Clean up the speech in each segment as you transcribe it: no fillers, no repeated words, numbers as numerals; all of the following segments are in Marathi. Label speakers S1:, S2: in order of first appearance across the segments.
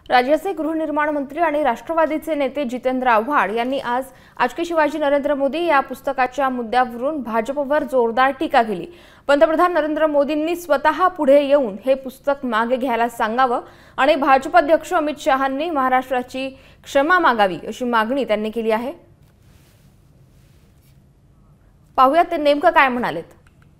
S1: राज्याचे गृहनिर्माण मंत्री आणि राष्ट्रवादीचे नेते जितेंद्र आव्हाड यांनी आज के शिवाजी नरेंद्र मोदी या पुस्तकाच्या मुद्द्यावरून भाजपवर जोरदार टीका केली। पंतप्रधान नरेंद्र मोदींनी स्वतः पुढे येऊन हे पुस्तक मागे घ्यायला सांगावं आणि भाजपाध्यक्ष अमित शहांनी महाराष्ट्राची क्षमा मागावी अशी मागणी त्यांनी केली आहे। पाहूया ते नेमकं काय म्हणालेत।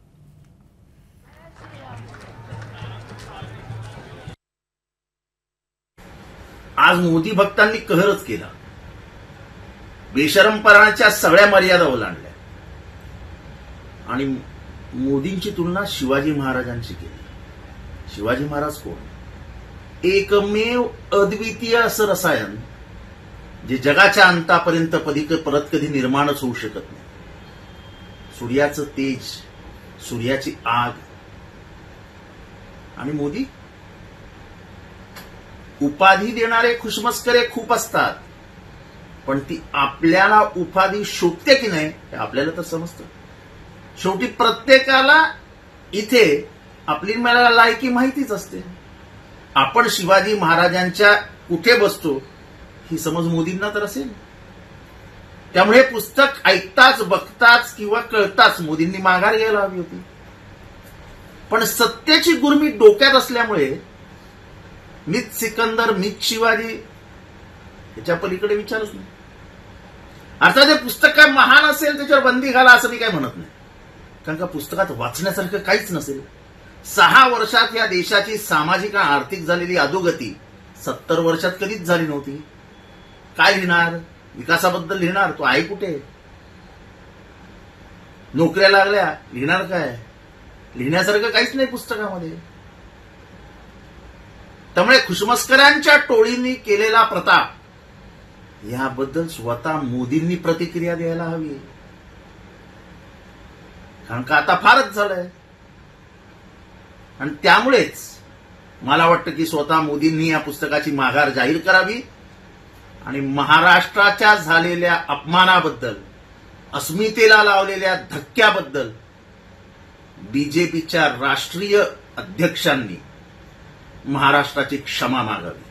S2: आज मोदी भक्तांनी कहरच केला। बेशरमपणाच्या सगळ्या मर्यादा ओलांडल्या आणि मोदींची तुलना शिवाजी महाराजांची केली। शिवाजी महाराज कोण? एकमेव अद्वितीय असं रसायन जे जगाच्या अंतापर्यंत परत कधी निर्माणच होऊ शकत नाही। सूर्याचं तेज, सूर्याची आग। आणि मोदी उपाधी देणारे खुशमस्करे खूप असतात, पण ती आपल्याला उपाधी शोभते की नाही हे आपल्याला तर समजतं। शेवटी प्रत्येकाला इथे आपली मला लायकी माहितीच असते। आपण शिवाजी महाराजांच्या कुठे बसतो ही समज मोदींना तर असेल। त्यामुळे पुस्तक ऐकताच, बघताच किंवा कळताच मोदींनी माघार घ्यायला हवी होती। पण सत्तेची गुरमी डोक्यात असल्यामुळे मीच सिकंदर, मीच शिवाजी याच्या पलीकडे विचारच नाही। अर्थात हे पुस्तक काय महान असेल त्याच्यावर बंदी घाला असं मी काय म्हणत नाही, कारण का पुस्तकात वाचण्यासारखं काहीच नसेल। 6 वर्षात या देशाची सामाजिक आणि आर्थिक झालेली अधोगती 70 वर्षात कधीच झाली नव्हती। काय लिहिणार? विकासाबद्दल लिहिणार? तो आहे कुठे? नोकऱ्या लागल्या, लिहिणार काय? लिहिण्यासारखं काहीच नाही पुस्तकामध्ये। त्यामुळे खुशमस्करांच्या टोळींनी केलेला प्रताप याबद्दल स्वतः मोदींनी प्रतिक्रिया द्यायला हवी, कारण का आता फारच झालंय। आणि त्यामुळेच मला वाटतं की स्वतः मोदींनी या पुस्तकाची माघार जाहीर करावी आणि महाराष्ट्राच्या झालेल्या अपमानाबद्दल, अस्मितेला लावलेल्या धक्क्याबद्दल बीजेपीच्या राष्ट्रीय अध्यक्षांनी महाराष्ट्राची क्षमा मागावी।